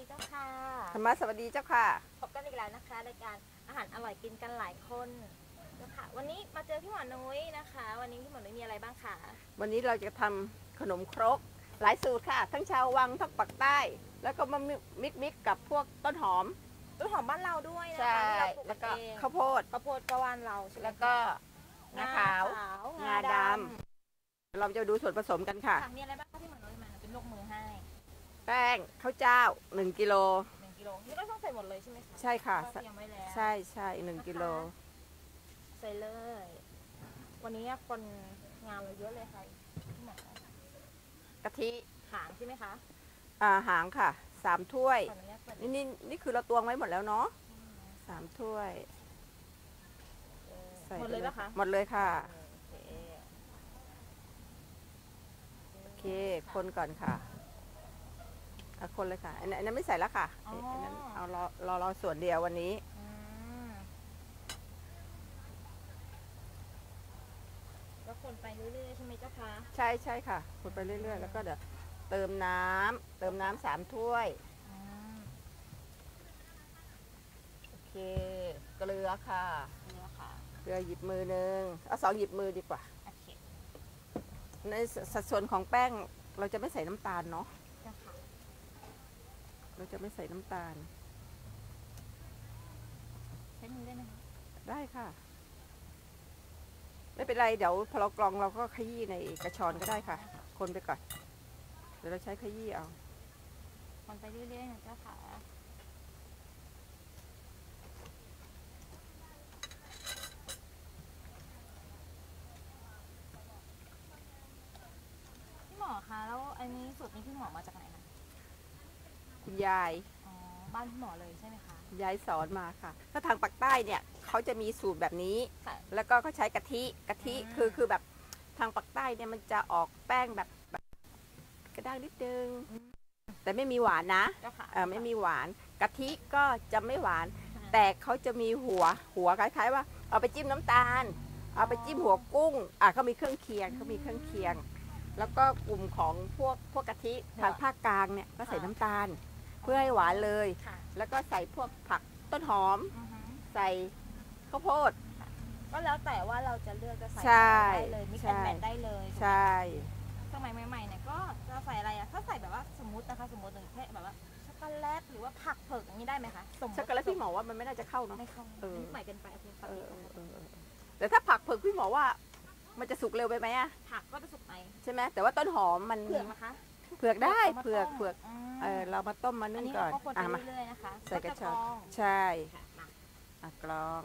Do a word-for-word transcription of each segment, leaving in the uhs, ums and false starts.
เจ้าค่ะธรรมะสวัสดีเจ้าค่ะพบกันอีกแล้วนะคะรายการอาหารอร่อยกินกันหลายคนเจ้าค่ะวันนี้มาเจอพี่หมอนุ้ยนะคะวันนี้พี่หมอนุ้ยมีอะไรบ้างคะวันนี้เราจะทำขนมครกหลายสูตรค่ะทั้งชาววังทั้งปักใต้แล้วก็มามิกมิกกับพวกต้นหอมต้นหอมบ้านเราด้วยนะใช่คะที่เราปลูกแล้วก็เองข้าวโพดข้าวโพดก็บ้านเราใช่ไหมแล้วก็งาขาวงาดำเราจะดูส่วนผสมกันค่ะมีอะไรบ้างที่หมอนุ้ยมาเป็นลูกมือให้แป้งข้าวเจ้าหนึ่งกิโลหนึ่งกิโลนี่ก็ต้องใส่หมดเลยใช่ไหมคะใช่ค่ะเตรียมไว้แล้วใช่ใช่หนึ่งกิโลใส่เลยวันนี้คนงานเราเยอะเลยค่ะพี่หมอกะทิหางใช่ไหมคะอ่าหางค่ะสามถ้วยนี่นี่นี่คือเราตวงไว้หมดแล้วเนาะสามถ้วยหมดเลยปะคะหมดเลยค่ะโอเคคนก่อนค่ะเอาคนเลยค่ะอันนั้นไม่ใส่แล้วค่ะอันนั้นเอารอรอรอส่วนเดียววันนี้แล้วคนไปเรื่อยๆใช่ไหมเจ้าคะใช่ใช่ค่ะคนไปเรื่อยๆแล้วก็เดี๋ยวเติมน้ำเติมน้ำสามถ้วยโอเคเกลือค่ะเกลือค่ะเกลือหยิบมือหนึ่งเอาสองหยิบมือดีกว่าในสัดส่วนของแป้งเราจะไม่ใส่น้ำตาลเนาะเราจะไม่ใส่น้ำตาลใช้มือได้ไหมได้ค่ะไม่เป็นไรเดี๋ยวพอเรากรองเราก็ขยี้ในกระชอนก็ได้ค่ะคนไปก่อนเดี๋ยวเราใช้ขยี้เอาคนไปเรื่อยๆนะเจ้าค่ะพี่หมอคะแล้วอันนี้สูตรนี้พี่หมอมาจากไหนคะคุณยายอ๋อบ้านพี่หมอเลยใช่ไหมคะยายสอนมาค่ะถ้าทางปากใต้เนี่ยเขาจะมีสูตรแบบนี้แล้วก็เขาใช้กะทิกะทิคือคือแบบทางปากใต้เนี่ยมันจะออกแป้งแบบกระด้างนิดนึงแต่ไม่มีหวานนะเออไม่มีหวานกะทิก็จะไม่หวานแต่เขาจะมีหัวหัวคล้ายๆว่าเอาไปจิ้มน้ำตาลเอาไปจิ้มหัวกุ้งอ่ะเขามีเครื่องเคียงเขามีเครื่องเคียงแล้วก็กลุ่มของพวกพวกกะทิทางภาคกลางเนี่ยก็ใส่น้ำตาลเพื่อให้หวานเลยแล้วก็ใส่พวกผักต้นหอมใส่ข้าวโพดก็แล้วแต่ว่าเราจะเลือกจะใส่ได้เลยมิกซ์แอนด์แมทได้เลยใช่สมัยใหม่ๆเนี่ยก็จะใส่อะไรอะถ้าใส่แบบว่าสมมตินะคะสมมติหนึ่งแค่แบบว่าช็อกโกแลตหรือว่าผักเผือกอย่างนี้ได้ไหมคะช็อกโกแลตพี่หมอว่ามันไม่น่าจะเข้าเนาะไม่เข้าเออใส่กันไปโอเคค่ะแต่ถ้าผักเผือกพี่หมอว่ามันจะสุกเร็วไปไหมอะผักก็จะสุกไปใช่ไหมแต่ว่าต้นหอมมันเผือกนะคะเผือกได้เผือกเผือกเออเรามาต้มมานึ่งก่อนอ่ะมาเรื่อยๆนะคะใส่กระชอนใช่อ่ะกรอง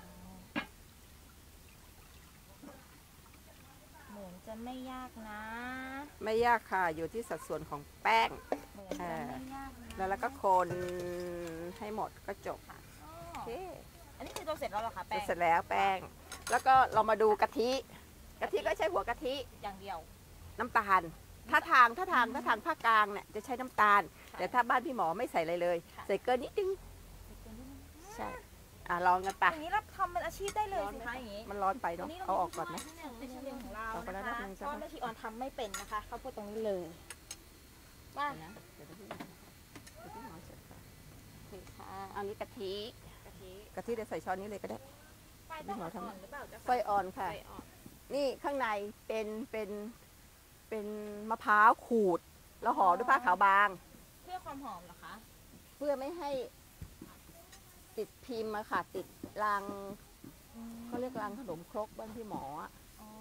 เหมือนจะไม่ยากนะไม่ยากค่ะอยู่ที่สัดส่วนของแป้งแล้วแล้วก็คนให้หมดก็จบโอเคอันนี้คือตัวเสร็จแล้วเหรอคะแป้งเสร็จแล้วแป้งแล้วก็เรามาดูกะทิกะทิก็ใช้หัวกะทิอย่างเดียวน้ำตาลถ้าทางถ้าทางถ้าทางภาคกลางเนี่ยจะใช้น้ำตาลแต่ถ้าบ้านพี่หมอไม่ใส่อะไรเลยใส่เกินนิดนึงใช่อ่ะลองกันปะอย่างนี้เราทำเป็นอาชีพได้เลยสิคะอย่างนี้มันร้อนไปเนาะเอาออกก่อนไหมเป็นเรื่องของเรานะคะเพราะแม่ชีออนทำไม่เป็นนะคะเขาพูดตรงนี้เลยว่าเดี๋ยวพี่หมอเสร็จค่ะคือค่ะอันนี้กะทิกะทิกะทิเดี๋ยวใส่ช้อนนี้เลยก็ได้พี่หมอทำหรือเปล่าไฟอ่อนค่ะนี่ข้างในเป็นเป็นเป็นมะพร้าวขูดแล้วห่อด้วยผ้าขาวบางเพื่อความหอมเหรอคะเพื่อไม่ให้ติดพิมพ์อะค่ะติดรังเขาเรียกรังขนมครกบ้านพี่หมออ่ะ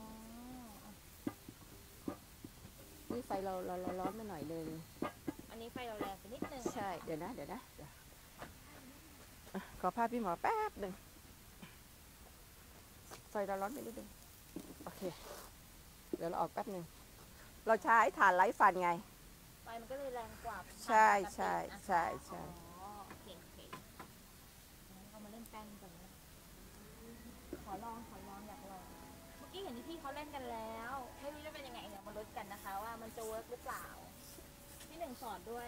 นี่ไฟเราเราร้อนไปหน่อยนึงอันนี้ไฟเราแรงไปนิดนึงใช่เดี๋ยวนะเดี๋ยวนะขอภาพพี่หมอแป๊บหนึ่งไฟเราร้อนไปนิดนึงโอเคเดี๋ยวเราออกแป๊บหนึ่งเราใช้ถ่านไร้ฟันไงไฟมันก็เลยแรงกว่าใช่ใช่ใช่ใช่แป้งก่อนนะขอลองขอลองอยากลองเมื่อกี้เห็นที่พี่เขาเล่นกันแล้วไม่รู้จะเป็นยังไงเนี่ยมาลุ้นกันนะคะว่ามันจะเวิร์กหรือเปล่าพี่หนึ่งสอนด้วย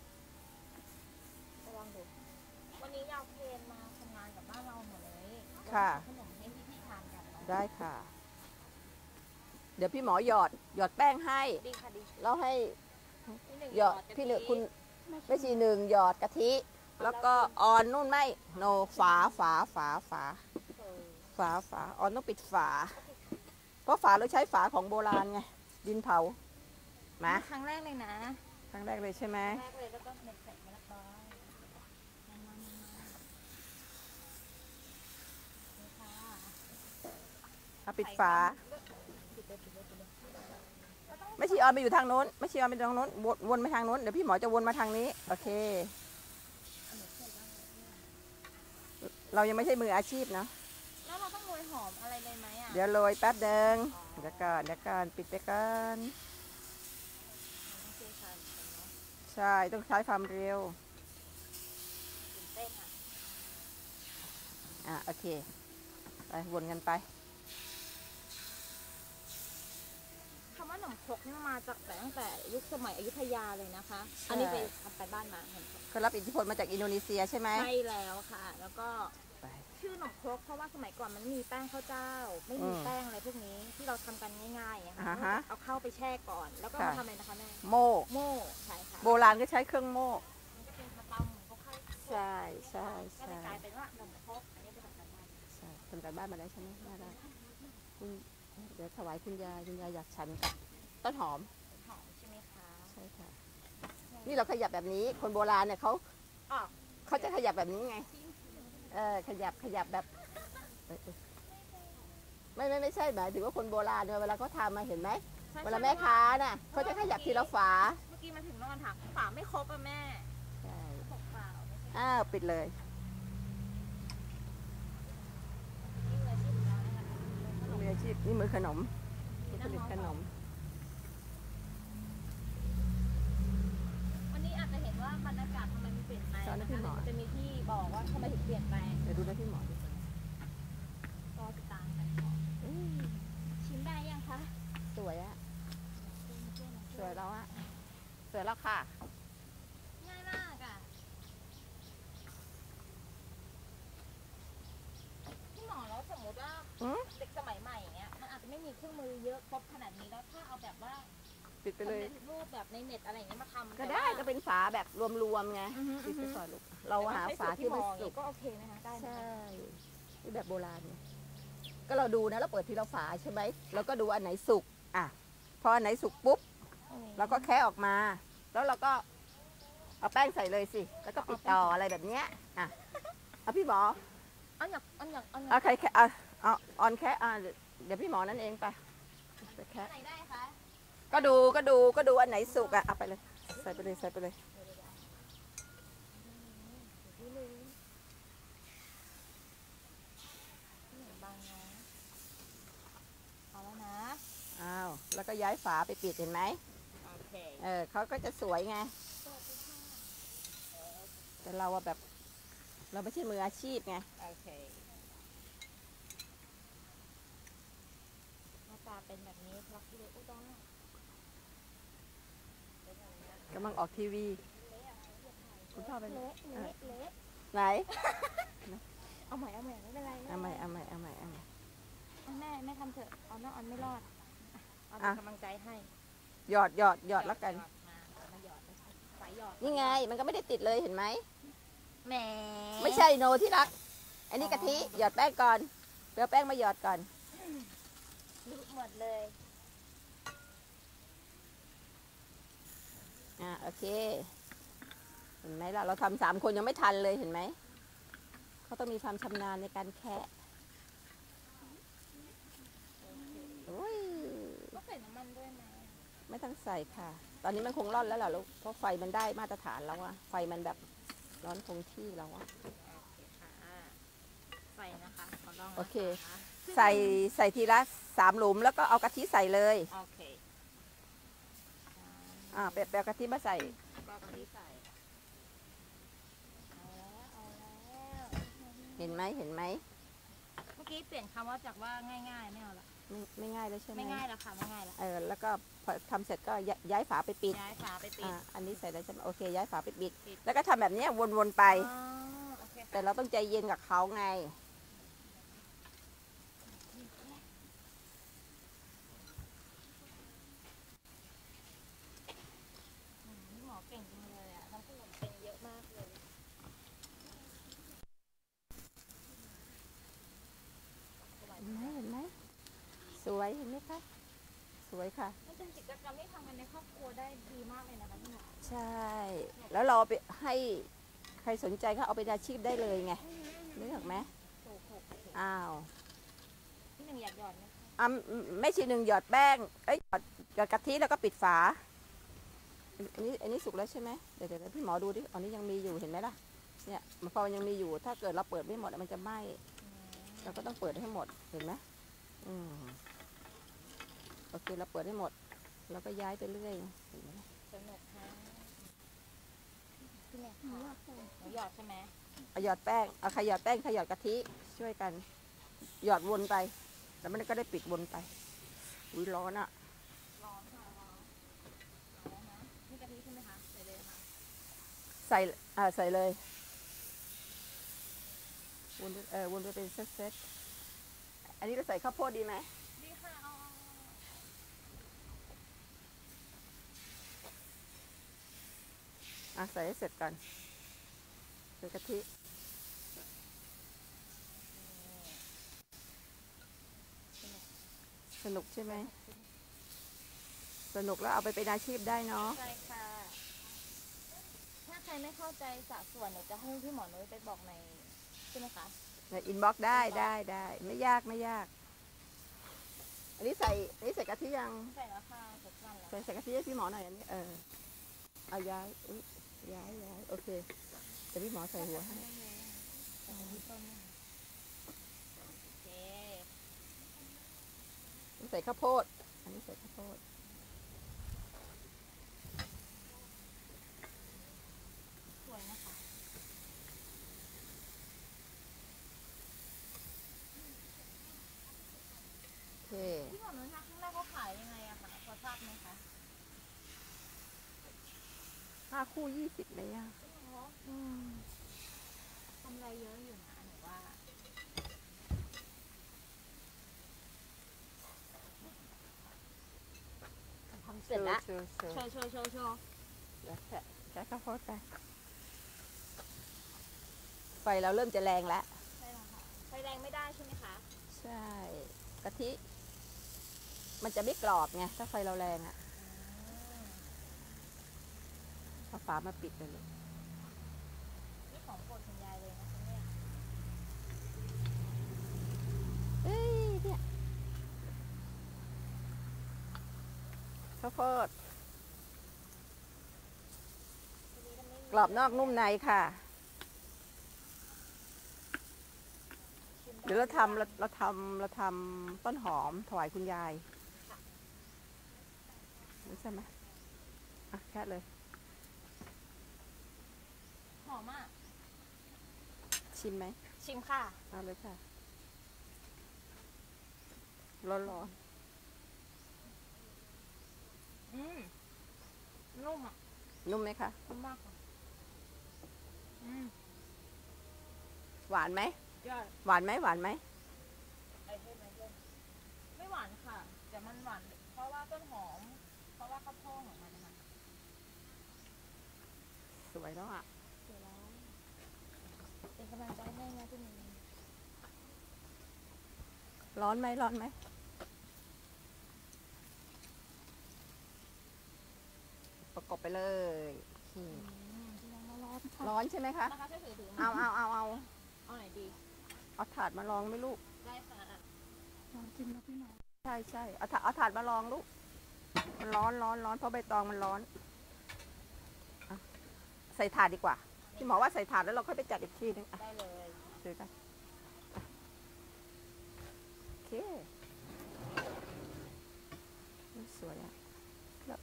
ลองดูวันนี้ยาวเพลนมาทำงานกับบ้านเราหมดเลยค่ะขนมให้พี่ๆทานกันได้ค่ะเดี๋ยวพี่หมอหยอดหยอดแป้งให้ดีค่ะดีแล้วให้หยอดพี่เหนือคุณแม่ชีหนึ่งหยอดกะทิ แล้วก็ออนนู่นไม่โนฝาฝาฝาฝาเออฝาฝาออนต้องปิดฝา เพราะฝาเราใช้ฝาของโบราณไงดินเผามาครั้งแรกเลยนะครั้งแรกเลยใช่ไหมครั้งแรกเลยแล้วก็เน็ตใส่มะละกอมามามามานี่ค่ะเอาปิดฝาปิดเลยปิดเลยปิดเลยแล้วต้องไม่ชีออนไปอยู่ทางโน้นไม่ชีออนไปทางโน้นวนวนมาทางโน้นเดี๋ยวพี่หมอจะวนมาทางนี้โอเค เรายังไม่ใช่มืออาชีพเนาะแล้วเราต้องโรยหอมอะไรเลยไหมอ่ะเดี๋ยวโรยแป๊บเดิงเดี๋ยวก่อนเดี๋ยวก่อนปิดไปก่อนต้องเชี่ยวชาญเหมือนกันเนาะใช่ต้องใช้ความเร็วตื่นเต้นอ่ะอ่ะโอเคไปวนกันไปคำว่าหนมครกนี่มันมาจากแต่ตั้งแต่ยุคสมัยอยุธยาเลยนะคะ อันนี้ไปทำไปบ้านมาเห็นไหมก็รับอิทธิพลมาจากอินโดนีเซียใช่ไหมใช่แล้วค่ะ แล้วก็ไปชื่อหนมครกเพราะว่าสมัยก่อนมันไม่มีแป้งข้าวเจ้า ไม่มีอืมแป้งอะไรพวกนี้ที่เราทำกันง่ายๆอะค่ะอ่าฮะเอาเข้าไปแช่ก่อน แล้วก็ค่ะมาทำอะไรนะคะแม่โม่โม่ใช่ค่ะโบราณก็ใช้เครื่องโม่มันก็เป็นมาตำเขาเข้าใช่ใช่ก็เลใช่ยกลายเป็นว่าหนมครกอันนี้เป็นแบบนั้นใช่ทำการบ้านมาได้ใช่ไหมได้ได้คุณเดี๋ยวถวายคุณยายคุณยายอยากฉันกับต้นหอมหอมใช่ไหมคะใช่ค่ะนี่เราขยับแบบนี้คนโบราณเนี่ยเขาอ๋อเขาจะขยับแบบนี้ไงเออขยับขยับแบบเออเออไม่ไม่ไม่ใช่หมายถึงว่าคนโบราณเนี่ยเวลาเขาทำมาเห็นไหมใช่เวลาแม่ค้าน่ะเขาจะขยับทีละฝาเมื่อกี้มาถึงนอนถามฝาไม่ครบอะแม่ใช่หกเปล่าไม่ใช่อ้าวปิดเลยนี่เลยที่ของเรานะคะมืออาชีพนี่มือขนมมือผลิตขนมวันนี้อาจจะเห็นว่าบรรยากาศทำไมมันเปลี่ยนแปลงนะคะเดี๋ยวจะมีที่บอกว่าทำไมถึงเปลี่ยนแปลงเดี๋ยวดูนะพี่หมอดิก็ติดตามกันก่อนอืมชิมได้ยังคะสวยอะสวยแล้วอะสวยแล้วค่ะง่ายมากอะพี่หมอแล้วสมมติว่าอืมเด็กสมัยใหม่อย่างเงี้ยมันอาจจะไม่มีเครื่องมือเยอะครบขนาดนี้แล้วถ้าเอาแบบว่าปิดไปเลยสำร็จรูปแบบในเน็ตอะไรอย่างเงี้ยมาทำก็ได้ก็เป็นฝาแบบรวมๆไงอือฮึปิดอืไปอฮึก่อนลูกเราหาฝาที่มันสุกก็โอเคนะคะได้นะใช่คะนี่แบบโบราณไงก็เราดูนะเราเปิดทีละฝาใช่ไหมเราก็ดูอันไหนสุกอ่ะพออันไหนสุกปุ๊บเราก็แคะออกมา แล้วเราก็เอาแป้งใส่เลยสิแล้วก็ปิดต่ออะไรแบบเนี้ยอ่ะเอาพี่หมออันอยากอันอยากอันอยาเอากใครแคะเอาเอาออนแคะอ่ะเดี๋ยวพี่หมอนั่นเองไปไปแคะไหนได้คะก็ดูก็ดูก็ดูอันไหนสุกอ่ะเอาไปเลยใส่ไปเลยใส่ไปเลยนี่เลยนี่บางนะเอาแล้วนะอ้าวแล้วก็ย้ายฝาไปปิดเห็นไหมโอเคเออเขาก็จะสวยไงแต่เราอะแบบ เราไม่ใช่มืออาชีพไงโอเคหน้าตาเป็นแบบนี้พล็อกที่เลยอุ้ยต้องเป็นแบบนี้กำลังออกทีวีคุณพ่อเป็นเละเละเละไหนเอาใหม่เอาใหม่ไม่เป็นไรเอาใหม่เอาใหม่เอาใหม่เอาใหม่เอาแม่แม่ทำเถอะเอาน้องออนไม่รอดเอาอ่ะเป็นกำลังใจให้หยอดหยอดหยอดแล้วกันมามาหยอดสายหยอดนี่ไงมันก็ไม่ได้ติดเลยเห็นไหมแหมไม่ใช่โนที่รัก อันนี้กะทิหยอดแป้งก่อนเปรี้ยวแป้งมาหยอดก่อนลุกหมดเลยอ่าโอเค เห็นไหมล่ะเราทำสามคนยังไม่ทันเลยเห็นไหมเขาต้องมีความชำนาญในการแคะโอ้ยก็ใส่น้ำมันด้วยไหมไม่ต้องใส่ค่ะ ตอนนี้มันคงร่อนแล้วล่ะลูกเพราะไฟมันได้มาตรฐานแล้วอะไฟมันแบบร้อนคงที่แล้วอะโอเคค่ะใส่นะคะขอลองนะคะโอเค ใส่ใส่ทีละสามหลุมแล้วก็เอากะทิใส่เลยโอเคอ่าเปรี้ยวกะทิมาใส่ก็กะทิใส่เอาแล้วเอาแล้วเห็นไหมเห็นไหมเมื่อกี้เปลี่ยนคำว่าจากว่าง่ายๆไม่เอาละไม่ไม่ง่ายแล้วใช่ไหมไม่ง่ายแล้วค่ะไม่ง่ายแล้วเออแล้วก็พอทำเสร็จก็ย้ายย้ายฝาไปปิดย้ายฝาไปปิดอ่าอันนี้ใส่แล้วใช่ไหมโอเคย้ายฝาไปปิดปิดแล้วก็ทำแบบเนี้ยวนๆไปอ๋อโอเคแต่เราต้องใจเย็นกับเขาไงนี่หมอเก่งจังเลยอ่ะทั้งพูดสวยค่ะมันเป็นกิจกรรมที่ทำกันในครอบครัวได้ดีมากเลยนะคะพี่หมอใช่ แล้วเราเอาไปให้ใครสนใจก็เอาไปอาชีพได้เลยไงนึกออกไหมถูกถูกถูกอ้าวพี่หนึ่งอยากหยอดไหมคะอ่ะไม่ใช่หนึ่งหยอดแป้งเอ้ยหยอดหยอดกะทิแล้วก็ปิดฝาอันนี้อันนี้สุกแล้วใช่ไหมเดี๋ยวเดี๋ยวพี่หมอดูดิอันนี้ยังมีอยู่เห็นไหมล่ะเนี่ยมันพอมันยังมีอยู่ถ้าเกิดเราเปิดไม่หมดมันจะไหม้อืมเราก็ต้องเปิดให้หมดเห็นไหมอืมโอเคเราเปิดให้หมดแล้วก็ย้ายไปเรื่อยเห็นไหมสนุกค่ะพี่เนี่ยค่ะหนูหยอดใช่ไหมเอาหยอดแป้งเอาใครหยอดแป้งใครหยอดกะทิช่วยกันหยอดวนไปแล้วมันก็ได้ปิดวนไปอุ้ยร้อนอ่ะร้อนค่ะร้อนเอาแล้วนะนี่กะทิใช่ไหมคะใส่เลยค่ะใส่อ่าใส่เลยวนไปเออวนไปเป็นเซตๆอันนี้เราใส่ข้าวโพดดีไหมดีค่ะเอาเอาเอาอ่ะใส่ให้เสร็จก่อนใส่กะทิสนุกใช่ไหมสนุกแล้วเอาไปเป็นอาชีพได้เนาะใช่ค่ะ ถ้าใครไม่เข้าใจสัดส่วนหนูจะให้พี่หมอนุ้ยไปบอกในใช่ไหมคะในอินบ็อกซ์ได้ได้ได้ไม่ยากไม่ยาก อันนี้ใส่อันนี้ใส่กะทิยังใส่แล้วค่ะเสร็จวันแล้วใส่ใส่กะทิให้พี่หมอหน่อยอันนี้เออเอาย้ายอุ๊ยย้ายย้ายโอเคเดี๋ยวพี่หมอใส่หัวให้ใส่ที่ต้นนะคะโอเคใส่ข้าวโพดอันนี้ใส่ข้าวโพดสวยนะคะโอเคพี่หมอนุ้ยคะข้างหน้าเขาขายยังไงอะคะพอทราบไหมคะห้าคู่ยี่สิบเลยอ่ะอืมกำไรเยอะอยู่นะหนูว่าทำเสร็จแล้วโชว์โชว์โชว์โชว์โชว์โชว์เดี๋ยวแค่ใช้ข้าวโพดไปไฟเราเริ่มจะแรงแล้วใช่แล้วค่ะไฟแรงไม่ได้ใช่ไหมคะใช่กะทิ มันจะไม่กรอบไงถ้าไฟเราแรงอะอืมเอาฝามาปิดไปเลยนี่ของโปรดคุณยายเลยนะคะเนี่ยเอ้ยเนี่ยข้าวโพดกรอบนอกนุ่มในค่ะ เดี๋ยวเราทำเราเราทำเราทำต้นหอมถวายคุณยายรู้ใช่ไหมอ่ะแค่เลยหอมมากชิมไหมชิมค่ะเอาเลยค่ะ ร้อนร้อนอืมนุ่มอ่ะนุ่มไหมคะนุ่มมากค่ะอืมหวานไหมยอดหวานไหมหวานไหมไอเทมไอเทมไม่หวานค่ะแต่มันหวานเพราะว่าต้นหอม เพราะว่าข้าวโพดของมันนะคะสวยแล้วอ่ะเสร็จแล้วเป็นกำลังใจให้นะพี่หนึ่งร้อนไหมร้อนไหมประกบไปเลยอืมร้อนค่ะร้อนใช่ไหมคะนะคะช่วยถือถือเอาเอาเอาเอาเอาไหนดีเอาถาดมาลองไหมลูกได้ค่ะลองกินนะพี่หมอใช่ใช่เอาถาดเอาถาดมาลองลูก มันร้อนร้อนร้อนเพราะใบตองมันร้อนอ่ะใส่ถาดดีกว่า พี่หมอว่าใส่ถาดแล้วเราค่อยไปจัดอีกทีนึงอ่ะได้เลยซื้อกันอ่ะโอเคอุ๊ยสวยอ่ะแล้ว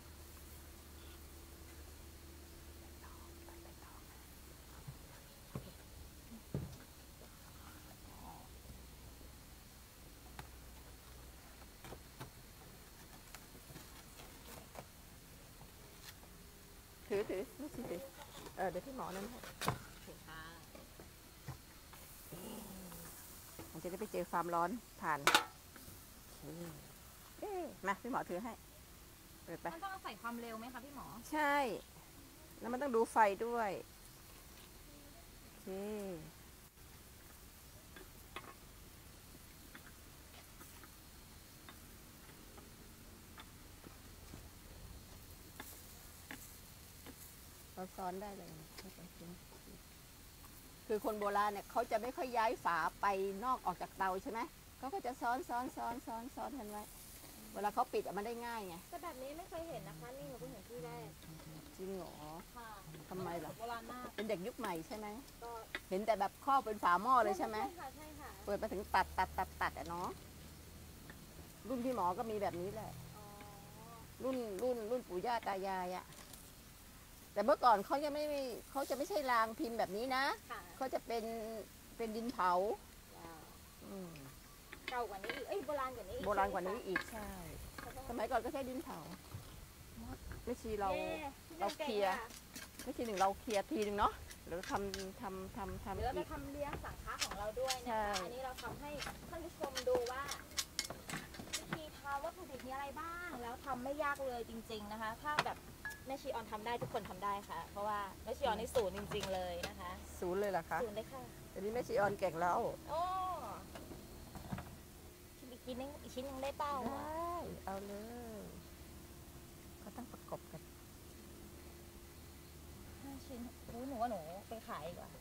ถือถือไม่ใช่ถือเออเดี๋ยวพี่หมอนั่นให้ถูกค่ะมันจะได้ไปเจอความร้อนผ่านโอเคเอ๊ะมาพี่หมอถือให้ เปิดไปมันต้องอาศัยความเร็วไหมคะพี่หมอใช่ แล้วมันต้องดูไฟด้วย โอเคซ้อนได้เลยคือคนโบราณเนี่ยเขาจะไม่ค่อยย้ายฝาไปนอกออกจากเตาใช่ไหมเขาก็จะซ้อนซ้อนซ้อนซ้อนซ้อนกันไว้เวลาเขาปิดอะมันได้ง่ายไงแต่แบบนี้ไม่เคยเห็นนะคะนี่หนูเพิ่งเห็นที่แรกจริงเหรอค่ะทำไมล่ะโบราณมากเป็นเด็กยุคใหม่ใช่ไหมก็เห็นแต่แบบครอบเป็นฝาหม้อเลยใช่ไหมใช่ค่ะใช่ค่ะเปิดมาถึงตัดตัดตัดตัดอะเนาะรุ่นพี่หมอก็มีแบบนี้แหละอ๋อรุ่นรุ่นรุ่นปู่ย่าตายายอะแต่เมื่อก่อนเขาจะไม่เขาจะไม่ใช่รางพิมพ์แบบนี้นะค่ะเขาจะเป็นเป็นดินเผาว้าวอืมเก่ากว่านี้อีกเอ้ยโบราณกว่านี้อีกโบราณกว่านี้อีกใช่ สมัยก่อนก็ใช้ดินเผาไม่ชีเราเย้พี่เราก่งเคลียร์อะไม่ชีหนึ่งเราเคลียร์ทีหนึ่งเนาะหรือทำทำทำทำเดี๋ยวเราอีจะกทำเลี้ยงสังฆะของเราด้วยใช่นะคะ อันนี้เราทำให้ท่านผู้ชมดูว่าวิธีทำวัตถุดิบมีอะไรบ้าง แล้วทำไม่ยากเลยจริง ๆนะคะ ถ้าแบบแม่ชีออนทำได้ทุกคนทำได้ค่ะ เพราะว่าแม่ชีออนนี่ศูนย์จริง ๆ เลยนะคะศูนย์เลยเหรอคะศูนย์เลยค่ะอันนี้แม่ชีออนเก่งแล้วโอ้ชิมอีกชิ้นนึงอีกชิ้นนึงได้เปล่าได้ เอาเลยเขาต้องประกบกันห้าชิ้นอู้หนูว่าหนูไปขายดีกว่า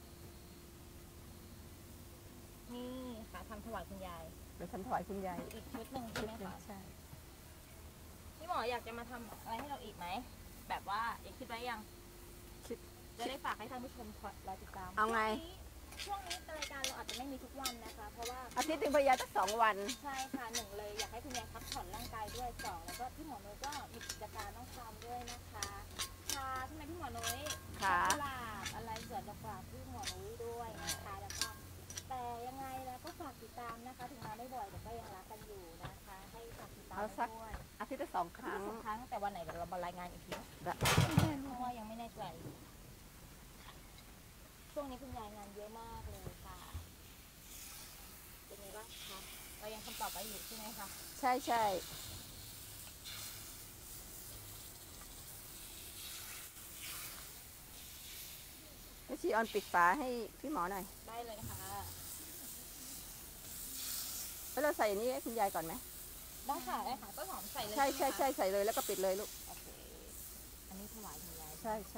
นี่ค่ะทำถวายคุณยายเดี๋ยวฉันถวายคุณยายอีกชุดหนึ่งใช่ไหมคะใช่พี่หมออยากจะมาทำอะไรให้เราอีกไหม แบบว่าอยากคิดไว้ยังคิดจะได้ฝากให้ท่านผู้ชมคอยรอติดตามเอาไงช่วงนี้ช่วงนี้รายการเราอาจจะไม่มีทุกวันนะคะ เพราะว่าอาทิตย์หนึ่งพยายามสักสองวันใช่ค่ะหนึ่งเลยอยากให้คุณยายพักผ่อนร่างกายด้วยสองแล้วก็พี่หมอนุ้ยก็มีกิจการต้องทำด้วยนะคะชาใช่ไหมพี่หมอนุ้ยค่ะกุหลาบอะไรเกิดดอกกุหลาบพี่หมอนุ้ยด้วยนะคะแล้วก็แต่ยังไงแล้วก็ฝากติดตามนะคะถึงมาไม่บ่อยแต่ก็ยังรักกันอยู่นะคะ ให้ฝากติดตามเอาสักด้วยอาทิตย์ละสองคครั้รั้งงสองครั้งแต่วันไหนเดี๋ยวเรามารายงานอีกทีเพราะว่ายังไม่แน่ใจช่วงนี้คุณยายงานเยอะมากเลยค่ะเป็นไงบ้างคะเรายังคำตอบไว้อยู่ใช่ไหมคะใช่ใช่แม่ชีออนปิดฝาให้พี่หมอหน่อยได้เลยค่ะแล้วเราใส่อันนี้ให้คุณยายก่อนไหมได้ค่ะได้ค่ะต้นหอมใส่เลยใช่ใช่ไหมคะใช่ใส่เลยแล้วก็ปิดเลยลูกโอเคอันนี้ถวายคุณยายใช่ใช่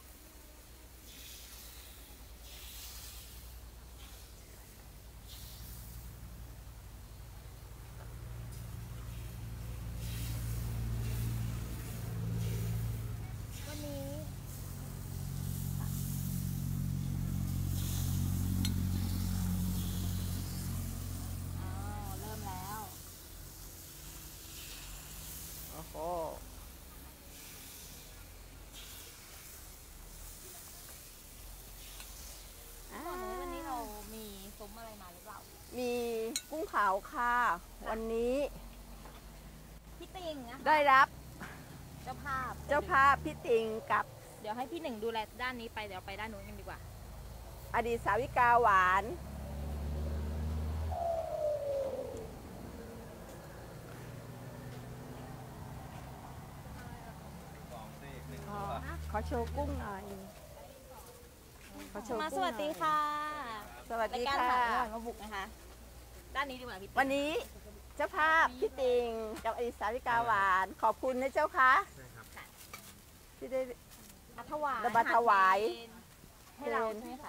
วันนี้อ้าวเริ่มแล้วโอ้โหพี่หมอนุ้ยวันนี้เรามีซุ้มอะไรมาหรือเปล่ามีกุ้งขาวค่ะ วันนี้พี่ติงนะคะได้รับเจ้าภาพเจ้าภาพพี่ติงกับเดี๋ยวให้พี่หนึ่งดูแลด้านนี้ไปเดี๋ยวไปด้านนู้นกันดีกว่าอดีตสาวิกาหวาน ขอขอโชว์กุ้งหน่อย ขอโชว์มากุ้งสวัสดีค่ะสวัสรายดีการค่ะหาเรื่องมาบุกนะคะ ด้านนี้ดีกว่าพี่ติงวันนี้เจ้าภาพพี่ติงกับอดีตสาวิกาหวาน ขอบคุณนะเจ้าค่ะที่ได้มาถวายระบาดถวายให้เราใช่ไหมคะ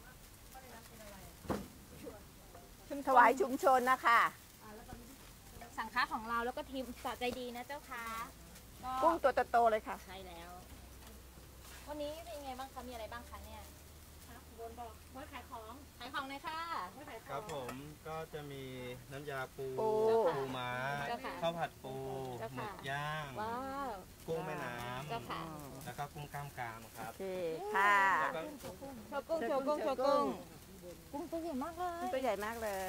ถวายชุมชนนะคะสังฆะของเราแล้วก็ทีมสอดใจดีนะเจ้าค่ะกุ้งตัวโตๆเลยค่ะใช่แล้ว วันนี้เป็นยังไงบ้างคะมีอะไรบ้างคะเนี่ยบนบอกบนขายของขายของเลยค่ะครับผมก็จะมีน้ำยาปูปูปูม้าเจ้าค่ะข้าวผัดปูเจ้าหมึค่ะกย่างว้าวกุ้งแม่น้เจ้าค่ะำแล้วก็กุ้งกล้ามกรามครัโอบ เคค่ะแล้วก็โชว์กุ้งโชว์กุ้งโชว์กุ้งกุ้งตัวใหญ่มากเลยตัวใหญ่มากเลย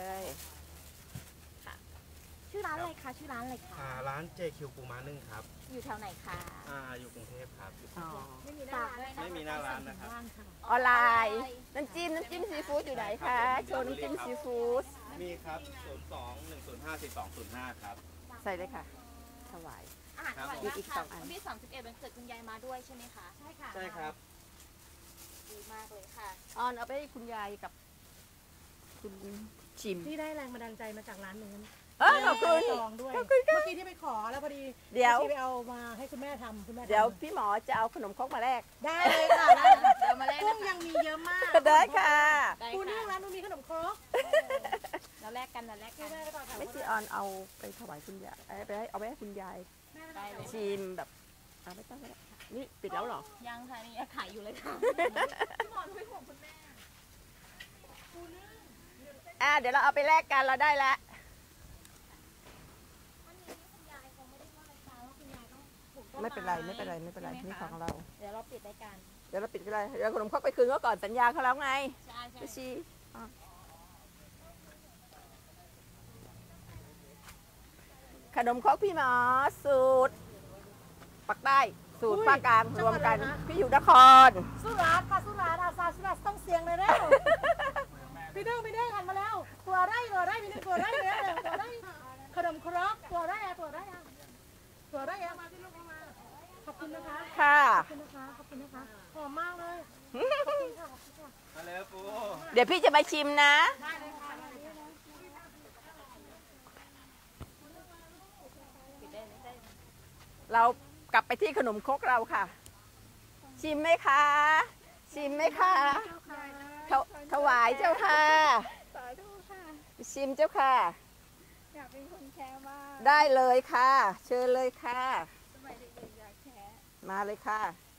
ชื่อร้านอะไรคะชื่อร้านอะไรคะอ่าร้าน เจ คิว ปูม้านึ่งครับอยู่แถวไหนคะอ่าอยู่กรุงเทพครับอ๋อไม่มีหน้าร้านเลยนะไม่มีหน้าร้านนะครับออนไลน์น้ำจิ้มน้ำจิ้มซีฟู้ดอยู่ไหนคะโชว์น้ำจิ้มซีฟู้ดมีครับ ศูนย์ สอง หนึ่ง ศูนย์ ห้า สี่ สอง ศูนย์ ห้า ครับใส่เลยค่ะ ถวายอาหารอร่อยมีมากอีกสค่ะองอันวันที่สามสิบเอ็ดวันเกิดคุณยายมาด้วยใช่ไหมคะใช่ค่ะใช่ครับดีมากเลยค่ะออนเอาไปให้คุณยายกับ คุณชิมที่ได้แรงบันดาลใจมาจากร้านนู้นตเออขอบคุณซองด้วยขอบคุณค่ะเมื่อกี้ที่ไปขอแล้วพอดีเดี๋ยวที่ไปเอามาให้คุณแม่ทำคุณแม่ทำเดี๋ยวพี่หมอจะเอาขนมครกมาแลกได้เลยค่ะได้เดี๋ยวมาแลกกุ้นะงยังมีเยอะมากได้ค่ะได้ดูนี่ค่ะร้านนู้นมีขนมครกเราแลกกันเราแลกคุกัณนแม่ก็ต่อแถวไม่จีออนเอาไปถวายคุณยายเอาไปให้เอาไปให้คุณยายได้เลยชิมแบบเอาไม่ต้องก็ได้นี่ปิดแล้วเหรอยังค่ะนี่ยังขายอยู่เลยค่ะพี่หมอนไม่ห่วงคุณแม่อ่าเดี๋ยวเราเอาไปแลกกันเราได้แล้ววันนี้คุณยายคงไม่ได้ว่ารายการว่าคุณยายต้องปลูกต้นไม่เป็นไรไม่เป็นไรไม่เป็นไรใช่หนี่คะของเราเดี๋ยวเราปิดรายการเดี๋ยวเราปิดก็ได้เดี๋ยวขนมครกไปคืนเขาก่อนสัญญาเขาแล้วไงใช่ใช่พี่ชีอ่ะขนมครกพี่หมอสูตรปักใต้สูตรภาคกลางรวมกันพี่อยู่นครสุราษฎร์ค่ะสุราษฎร์อาซาสุราษฎร์ต้องเสียงเลยแล้วพี่เด้งพี่เด้งหันมาแล้วตัวได้ตัวได้พี่เด้งตัวได้เลยตัวได้ขนมครกตัวได้อะตัวได้อะตัวได้อะมาพี่ลูกมาขอบคุณนะคะค่ะขอบคุณนะคะขอบคุณนะคะหอมมากเลยขอบคุณค่ะขอบคุณค่ะมาเลยปูเดี๋ยวพี่จะมาชิมนะได้เลยค่ะปิดได้ได้เรากลับไปที่ขนมครกเราค่ะ ชิมไหมคะ ชิมไหมคะถถวายเจ้าค่ะสาธุค่ะชิมเจ้าค่ะอยากเป็นคนแชร์บ้างได้เลยค่ะ เชิญเลยค่ะสมัยเด็กๆอยากแชร์มาเลยค่ะ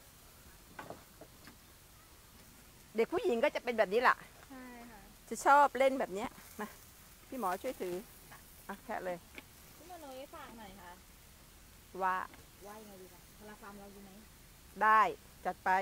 เด็กผู้หญิงก็จะเป็นแบบนี้แหละใช่ค่ะจะชอบเล่นแบบเนี้ยมาพี่หมอช่วยถืออ่ะแค่เลยพี่มโนยฝากหน่อยค่ะว่าว่ายังไงดีคะพลาฟาร์มเราดีไหมได้จัดไป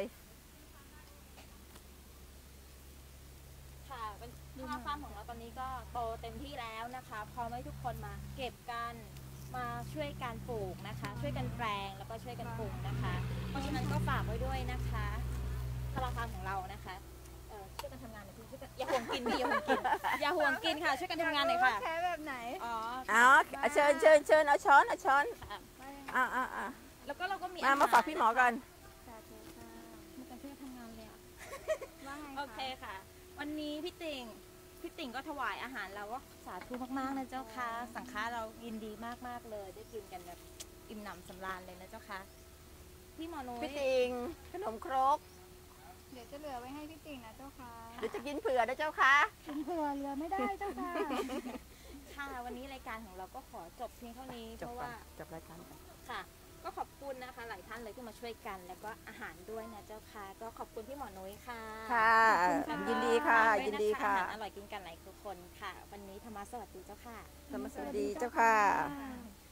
ค่ะเป็นพลาฟาร์มของเราตอนนี้ก็โตเต็มที่แล้วนะคะพร้อมให้ทุกคนมาเก็บกันมาช่วยกันปลูกนะคะ ช่วยกันแปลงแล้วก็ช่วยกันปลูกนะคะ เพราะฉะนั้นก็ฝากไว้ด้วยนะคะพลาฟาร์มของเรานะคะเอ่อช่วยกันทำงานหน่อยพี่ช่วยกันอย่าห่วงกินพี่อย่าห่วงกินอย่าห่วงกินค่ะช่วยกันทำงานหน่อยค่ะแพ้แบบไหนอ๋อเอาเอาเชิญเชิญเชิญเอาช้อนเอาช้อนค่ะอ่าอ่าอ่าแล้วก็เราก็มีมามาฝากพี่หมอกันสาธุค่ะมากันช่วยกันทำงานเลยอ่ะว่าไงโอเคค่ะ วันนี้พี่ติ่งพี่ติ่งก็ถวายอาหารเราก็สาธุมากๆนะเจ้าค่ะ สังฆาเรายินดีมากๆเลย ได้กินกันแบบอิ่มหนำสำราญเลยนะเจ้าค่ะ พี่หมอนุ้ยพี่ติงขนมครกเดี๋ยวจะเหลือไว้ให้พี่ติ่งนะเจ้าค่ะเดี๋ยวจะกินเผื่อนะเจ้าคะกินเผื่อเหลือไม่ได้เจ้าค่ะค่ะ วันนี้รายการของเราก็ขอจบเพียงเท่านี้จเพบราะกัว่านจบรายการกันค่ะ ก็ขอบคุณนะคะ หลายท่านเลยที่มาช่วยกัน แล้วก็อาหารด้วยนะเจ้าค่ะ ก็ขอบคุณพี่หมอนุ้ยค่ะค่ะขอบณยินดีค่ะด้วยินดีนค่ะอาหารอร่อยกินกันหลายทุกคนค่ะ วันนี้ธรรมะสวัสดีเจ้าค่ะสวัสดีเจ้าค่ะค่ะ